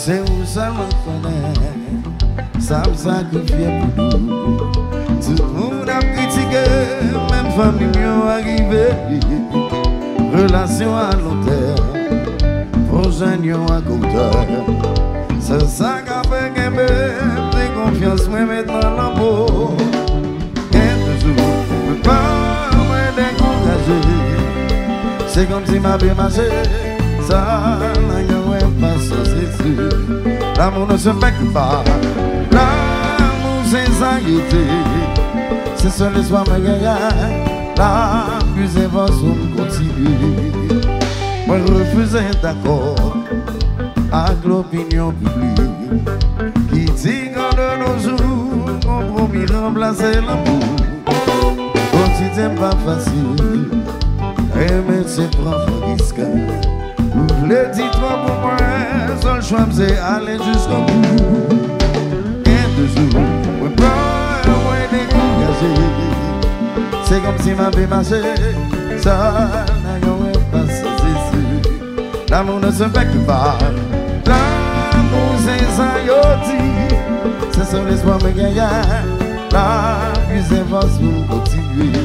c'est où ça me connaît, ça me sacrifie pour nous. Tout le monde a critiqué, même famille m'y arrivé. Relation à long terme, projet à court terme. C'est ça qu'a fait qu'un peu de confiance, moi maintenant l'amour. Et toujours, je ne peux pas me décourager. C'est comme si ma vie marchait, ça n'a pas c'est sûr. L'amour ne se fait pas, l'amour c'est anxiété. C'est seul l'espoir me gagne, la plus invention continue. Moi refuse d'accord avec l'opinion publique qui dit qu'en de nos jours, compromis remplacer l'amour. Quand tu t'aimes pas facile, aimer c'est prendre un risque. Le titre pour moi, seul choix c'est aller jusqu'au bout. Et de jour, moi pas moins découragé. C'est comme si ma vie marchait, ça n'a pas c'est sûr. L'amour ne se fait que pas. L'amour c'est ça yoti. C'est seul l'espoir me gagne. La plus avance pour continuer.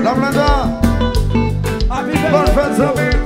La Blanda. Bonne fête, amis.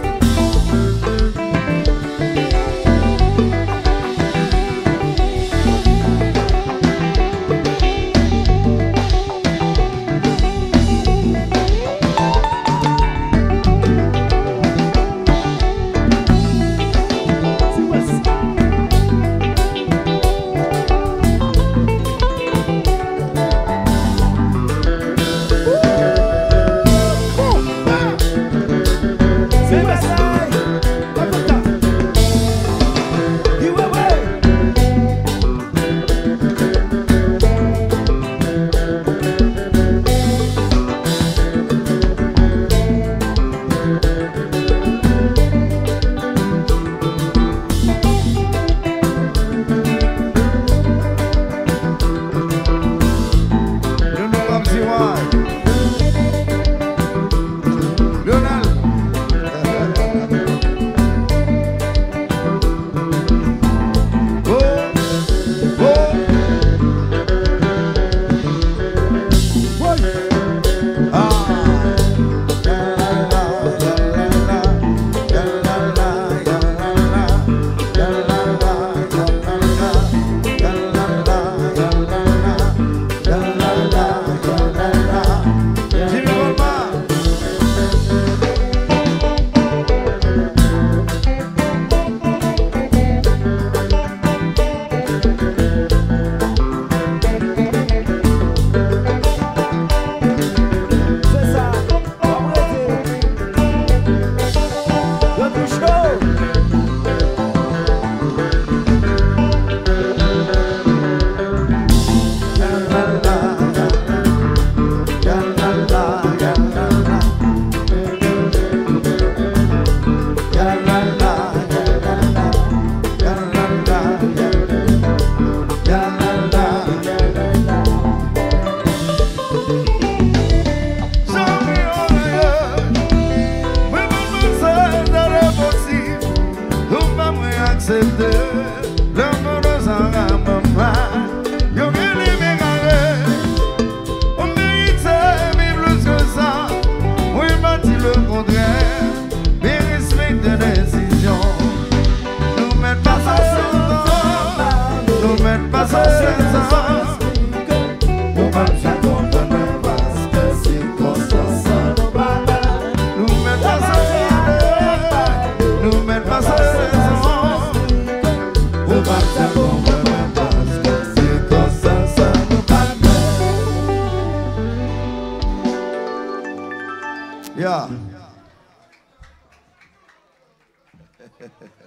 Yeah.